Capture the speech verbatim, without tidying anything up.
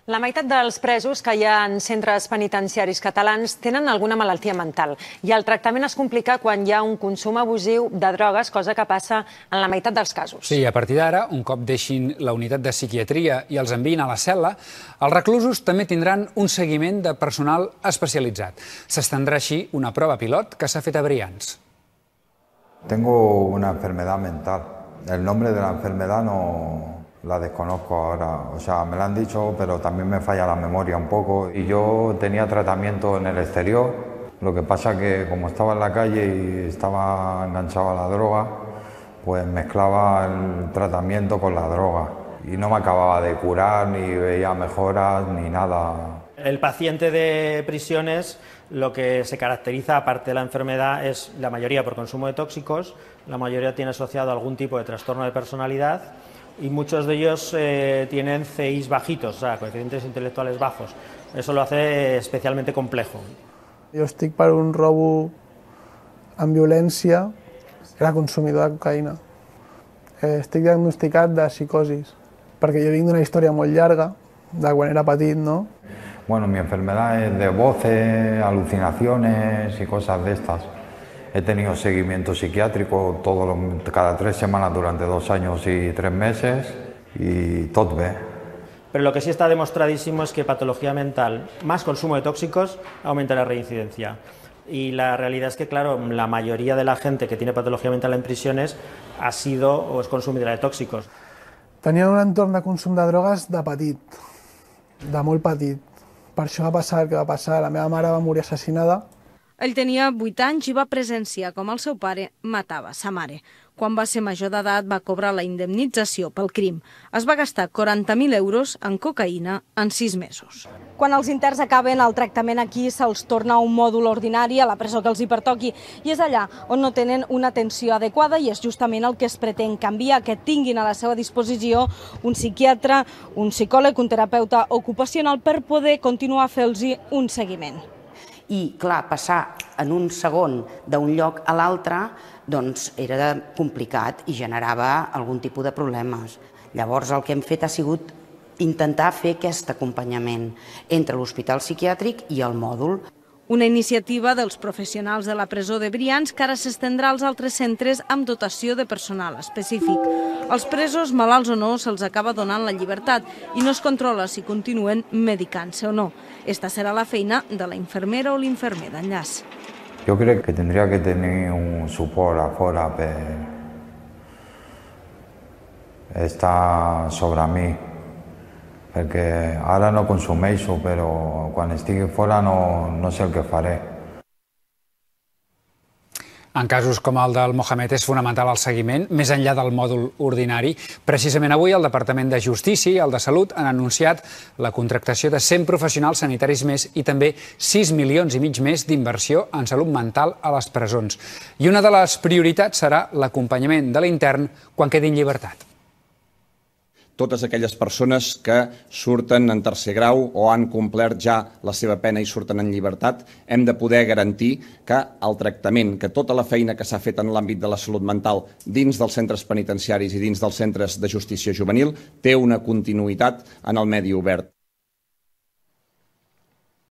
La meitat dels presos que hi ha en centres penitenciaris catalans tenen alguna malaltia mental i el tractament es complica quan hi ha un consum abusiu de drogues, cosa que passa en la meitat dels casos. Sí, a partir d'ara, un cop deixin la unitat de psiquiatria i els enviïn a la cel·la, els reclusos també tindran un seguiment de personal especialitzat. S'estendrà així una prova pilot que s'ha fet a Brians. Tengo una enfermedad mental. El nombre de la enfermedad no la desconozco ahora. O sea, me lo han dicho, pero también me falla la memoria un poco. Y yo tenía tratamiento en el exterior. Lo que pasa que como estaba en la calle y estaba enganchado a la droga, pues mezclaba el tratamiento con la droga. Y no me acababa de curar, ni veía mejoras, ni nada. El paciente de prisiones lo que se caracteriza, aparte de la enfermedad, es la mayoría por consumo de tóxicos, la mayoría tiene asociado algún tipo de trastorno de personalidad y muchos de ellos eh, tienen C Is bajitos, o sea, coeficientes intelectuales bajos. Eso lo hace especialmente complejo. Jo estic per un robo amb violència, era consumidor de cocaïna. Estic diagnosticat de psicosis, perquè jo vinc d'una història molt llarga, de quan era petit, no? Bueno, mi enfermedad es de voces, alucinaciones y cosas de estas. He tenido seguimiento psiquiátrico todos los, cada tres semanas durante dos años y tres meses y todo bé. Pero lo que sí está demostradísimo es que patología mental, más consumo de tóxicos, aumenta la reincidencia. Y la realidad es que, claro, la mayoría de la gente que tiene patología mental en prisiones ha sido o es consumidora de tóxicos. Tenia un entorn de consum de drogues de petit, de molt petit. Per això va passar el que va passar. La meva mare va morir assassinada. Ell tenia vuit anys i va presenciar com el seu pare matava sa mare. Quan va ser major d'edat va cobrar la indemnització pel crim. Es va gastar quaranta mil euros en cocaïna en sis mesos. Quan els interns acaben el tractament aquí se'ls torna a un mòdul ordinari a la presó que els hi pertoqui i és allà on no tenen una atenció adequada i és justament el que es pretén canviar, que tinguin a la seva disposició un psiquiatre, un psicòleg, un terapeuta ocupacional per poder continuar a fer-los un seguiment. I, clar, passar en un segon d'un lloc a l'altre doncs era complicat i generava algun tipus de problemes. Llavors el que hem fet ha sigut intentar fer aquest acompanyament entre l'hospital psiquiàtric i el mòdul. Una iniciativa dels professionals de la presó de Brians que ara s'estendrà als altres centres amb dotació de personal específic. Als presos, malalts o no, se'ls acaba donant la llibertat i no es controla si continuen medicant-se o no. Esta serà la feina de la infermera o l'infermer d'enllaç. Jo crec que tindria que tenir un suport a fora per estar sobre mi, perquè ara no consumeixo, però quan estigui fora no, no sé el que faré. En casos com el del Mohamed és fonamental el seguiment, més enllà del mòdul ordinari. Precisament avui el Departament de Justícia i el de Salut han anunciat la contractació de cent professionals sanitaris més i també sis milions i mig més d'inversió en salut mental a les presons. I una de les prioritats serà l'acompanyament de l'intern quan quedi en llibertat. Totes aquelles persones que surten en tercer grau o han complert ja la seva pena i surten en llibertat, hem de poder garantir que el tractament, que tota la feina que s'ha fet en l'àmbit de la salut mental dins dels centres penitenciaris i dins dels centres de justícia juvenil té una continuïtat en el medi obert.